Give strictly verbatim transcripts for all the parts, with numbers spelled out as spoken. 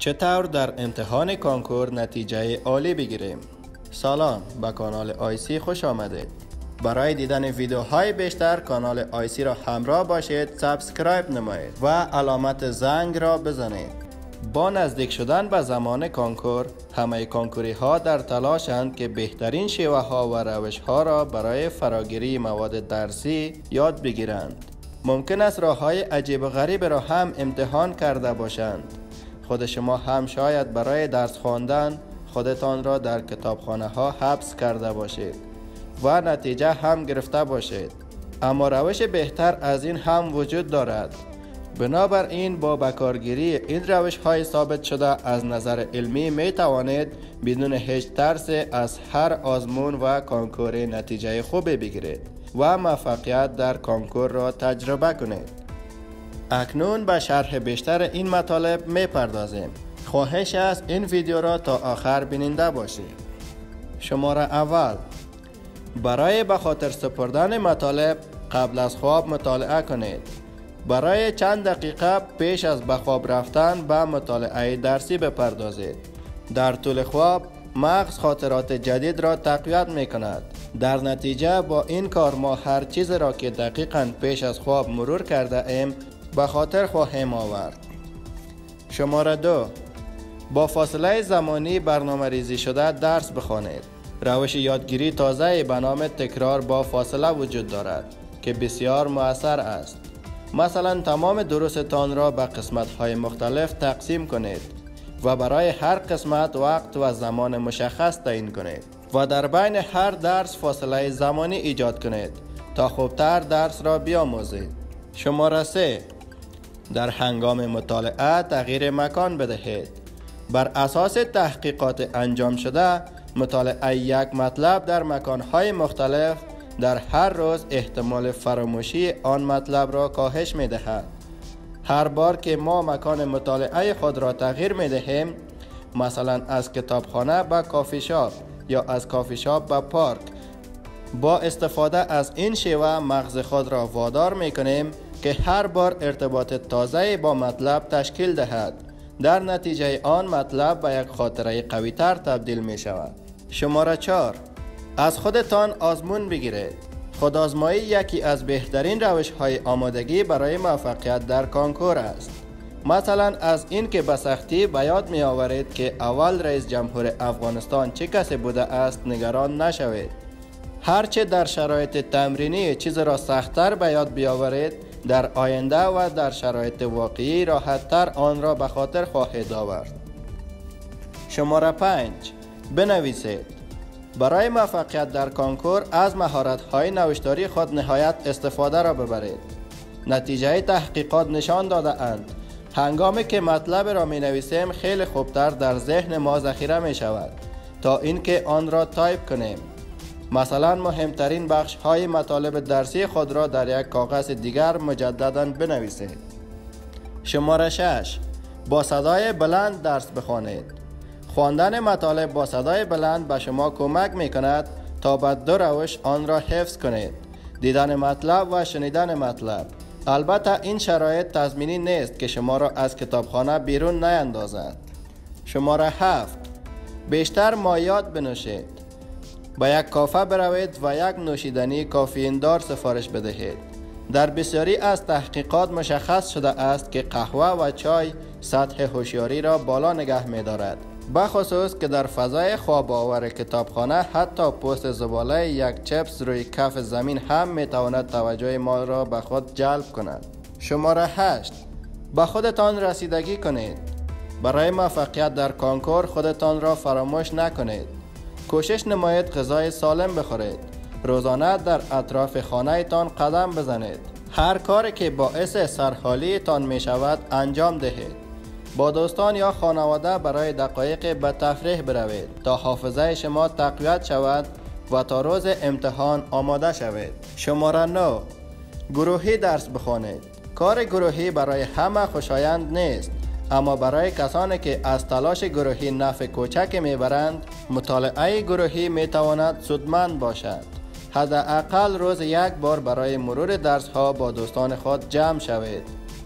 چطور در امتحان کنکور نتیجه عالی بگیریم؟ سلام، به کانال آیسی خوش آمدید. برای دیدن ویدیوهای بیشتر کانال آیسی را همراه باشید، سابسکرایب نمایید و علامت زنگ را بزنید. با نزدیک شدن به زمان کنکور، همه کنکوری ها در تلاشند که بهترین شیوه ها و روش ها را برای فراگیری مواد درسی یاد بگیرند. ممکن است راه های عجیب و غریب را هم امتحان کرده باشند. خود شما هم شاید برای درس خواندن خودتان را در کتابخانه ها حبس کرده باشید و نتیجه هم گرفته باشید، اما روش بهتر از این هم وجود دارد. بنابراین با بکارگیری این روش های ثابت شده از نظر علمی می توانید بدون هیچ ترس از هر آزمون و کنکور نتیجه خوبی بگیرید و موفقیت در کنکور را تجربه کنید. اکنون به شرح بیشتر این مطالب می پردازیم. خواهش است این ویدیو را تا آخر بیننده باشید. شماره اول، برای به خاطر سپردن مطالب قبل از خواب مطالعه کنید. برای چند دقیقه پیش از به خواب رفتن به مطالعه درسی بپردازید. در طول خواب مغز خاطرات جدید را تقویت می کند. در نتیجه با این کار ما هر چیز را که دقیقاً پیش از خواب مرور کرده ایم به خاطر خواهیم آورد. شماره دو، با فاصله زمانی برنامه ریزی شده درس بخوانید. روش یادگیری تازه به نام تکرار با فاصله وجود دارد که بسیار مؤثر است. مثلا تمام دروستان را به قسمت‌های مختلف تقسیم کنید و برای هر قسمت وقت و زمان مشخص تعیین کنید و در بین هر درس فاصله زمانی ایجاد کنید تا خوبتر درس را بیاموزید. شماره سه، در هنگام مطالعه تغییر مکان بدهید. بر اساس تحقیقات انجام شده، مطالعه یک مطلب در مکان‌های مختلف در هر روز احتمال فراموشی آن مطلب را کاهش می دهد. هر بار که ما مکان مطالعه خود را تغییر می دهیم، مثلا از کتابخانه به کافی شاپ یا از کافی شاپ به پارک، با استفاده از این شیوه مغز خود را وادار می کنیم که هر بار ارتباط تازه با مطلب تشکیل دهد. در نتیجه آن مطلب به یک خاطره قوی تر تبدیل می شود. شماره چهار، از خودتان آزمون بگیرید. خودآزمایی یکی از بهترین روش های آمادگی برای موفقیت در کنکور است. مثلا از این که به سختی به یاد می آورید که اول رئیس جمهور افغانستان چه کسی بوده است نگران نشوید. هرچه در شرایط تمرینی چیز را سختتر به یاد بیاورید، در آینده و در شرایط واقعی راحتتر آن را به خاطر خواهید آورد. شماره پنج، بنویسید. برای موفقیت در کنکور از مهارت‌های نوشتاری خود نهایت استفاده را ببرید. نتیجه تحقیقات نشان داده اند هنگامی که مطلب را می نویسیم خیلی خوبتر در ذهن ما ذخیره می شود تا اینکه آن را تایپ کنیم. مثلا مهمترین بخش های مطالب درسی خود را در یک کاغذ دیگر مجددا بنویسید. شماره شش، با صدای بلند درس بخوانید. خواندن مطالب با صدای بلند به شما کمک می کند تا به دو روش آن را حفظ کنید: دیدن مطلب و شنیدن مطلب. البته این شرایط تضمینی نیست که شما را از کتابخانه بیرون نیندازد. شماره هفت، بیشتر مایعات بنوشید. به یک کافه بروید و یک نوشیدنی کافئین دار سفارش بدهید. در بسیاری از تحقیقات مشخص شده است که قهوه و چای سطح هوشیاری را بالا نگه می دارد، بخصوص که در فضای خواب آور کتابخانه حتی پوست زباله یک چپس روی کف زمین هم می تواند توجه ما را به خود جلب کند. شماره هشت، به خودتان رسیدگی کنید. برای موفقیت در کنکور خودتان را فراموش نکنید. کوشش نمایید غذای سالم بخورید. روزانه در اطراف خانه تان قدم بزنید. هر کاری که باعث سرحالی تان می شود انجام دهید. با دوستان یا خانواده برای دقایق به تفریح بروید تا حافظه شما تقویت شود و تا روز امتحان آماده شوید. شماره نه، گروهی درس بخوانید. کار گروهی برای همه خوشایند نیست، اما برای کسانی که از تلاش گروهی نفع کوچک میبرند، مطالعه گروهی میتواند سودمند باشد. حداقل روز یک بار برای مرور درس ها با دوستان خود جمع شوید.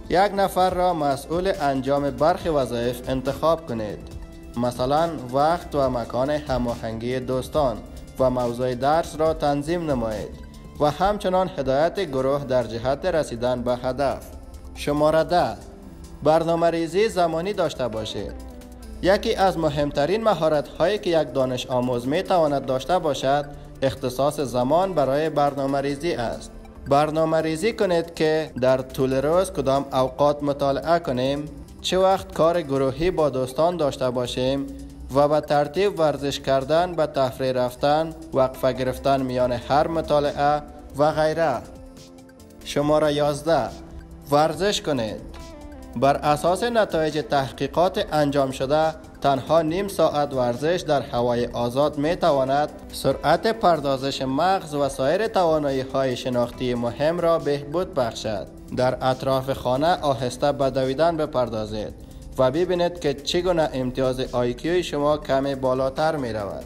یک نفر را مسئول انجام برخی وظایف انتخاب کنید. مثلا وقت و مکان هماهنگی دوستان و موضوع درس را تنظیم نمایید و همچنان هدایت گروه در جهت رسیدن به هدف. شماره ده، برنامه‌ریزی زمانی داشته باشید. یکی از مهمترین مهارت‌هایی که یک دانش آموز می‌تواند داشته باشد، اختصاص زمان برای برنامه‌ریزی است. برنامه‌ریزی کنید که در طول روز کدام اوقات مطالعه کنیم، چه وقت کار گروهی با دوستان داشته باشیم و به ترتیب ورزش کردن، به تفریح رفتن، وقفه گرفتن میان هر مطالعه و غیره. شماره یازده، ورزش کنید. بر اساس نتایج تحقیقات انجام شده، تنها نیم ساعت ورزش در هوای آزاد می تواند سرعت پردازش مغز و سایر توانایی های شناختی مهم را بهبود بخشد. در اطراف خانه آهسته به دویدن بپردازید و ببینید که چگونه امتیاز آی کیو شما کمی بالاتر می رود.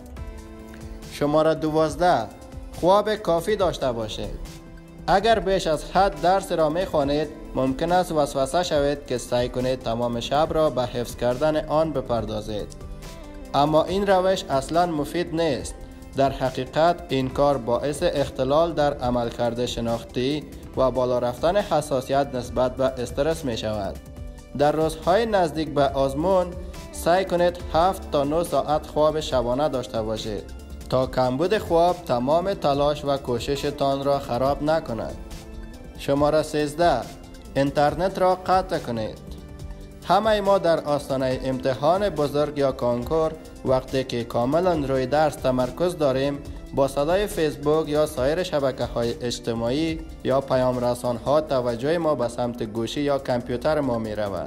شماره دوازده، خواب کافی داشته باشید. اگر بیش از حد درس را می خوانید، ممکن است وسوسه شوید که سعی کنید تمام شب را به حفظ کردن آن بپردازید. اما این روش اصلا مفید نیست. در حقیقت این کار باعث اختلال در عملکرد شناختی و بالا رفتن حساسیت نسبت به استرس می شود. در روزهای نزدیک به آزمون سعی کنید هفت تا نه ساعت خواب شبانه داشته باشید تا کمبود خواب تمام تلاش و کوششتان را خراب نکند. شماره سیزده، اینترنت را قطع کنید. همه ما در آستانه امتحان بزرگ یا کنکور وقتی که کاملا روی درس تمرکز داریم، با صدای فیسبوک یا سایر شبکه‌های اجتماعی یا پیام رسان‌ها توجه ما به سمت گوشی یا کامپیوتر ما می رود.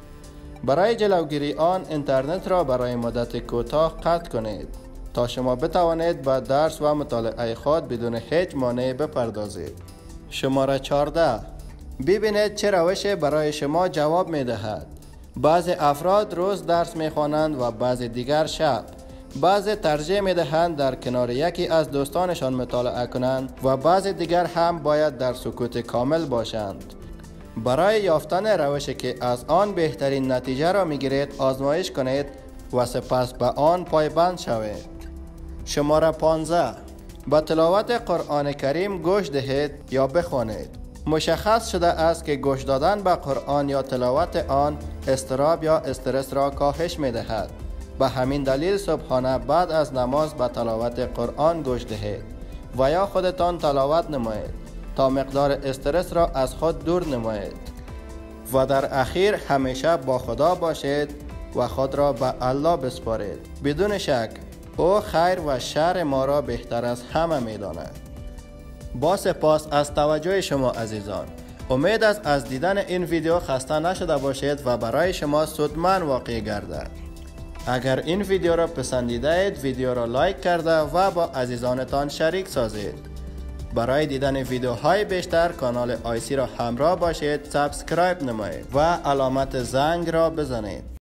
برای جلوگیری آن، اینترنت را برای مدت کوتاه قطع کنید تا شما بتوانید به درس و مطالعه خود بدون هیچ مانع بپردازید. شماره چهارده، ببینید چه روشی برای شما جواب می دهد. بعضی افراد روز درس می خوانند و بعضی دیگر شب. بعضی ترجیح می دهند در کنار یکی از دوستانشان مطالعه کنند و بعضی دیگر هم باید در سکوت کامل باشند. برای یافتن روشی که از آن بهترین نتیجه را می گیرید، آزمایش کنید و سپس به آن پایبند شوید. شماره پانزده، به تلاوت قرآن کریم گوش دهید یا بخوانید. مشخص شده است که گوش دادن به قرآن یا تلاوت آن اضطراب یا استرس را کاهش می دهد. به همین دلیل صبحانه بعد از نماز به تلاوت قرآن گوش دهید و یا خودتان تلاوت نمایید تا مقدار استرس را از خود دور نمایید. و در اخیر همیشه با خدا باشید و خود را به الله بسپارید. بدون شک او خیر و شر ما را بهتر از همه می داند. با سپاس از توجه شما عزیزان. امید است از دیدن این ویدیو خسته نشده باشید و برای شما سودمند واقع گردد. اگر این ویدیو را پسندیده اید، ویدیو را لایک کرده و با عزیزانتان شریک سازید. برای دیدن ویدیوهای بیشتر کانال آیسی را همراه باشید، سابسکرایب نمایید و علامت زنگ را بزنید.